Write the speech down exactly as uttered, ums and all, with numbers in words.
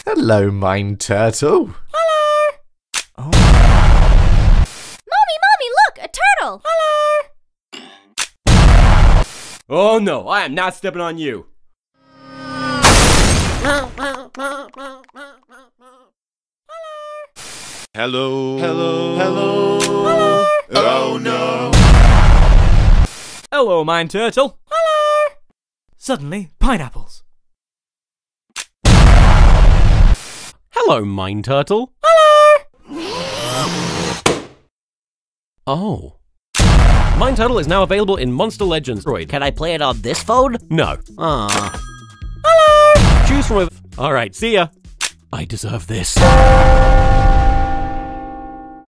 Hello, Mine Turtle. Hello. Oh. Mommy, Mommy, look, a turtle. Hello. Oh no, I am not stepping on you. Hello. Hello. Hello. Hello. Oh no. Hello, Mine Turtle. Hello. Suddenly, pineapples. Hello, Mine Turtle. Hello. Oh. Mine Turtle is now available in Monster Legends. Can I play it on this phone? No. Ah. Hello. Choose from a... Alright, see ya. I deserve this.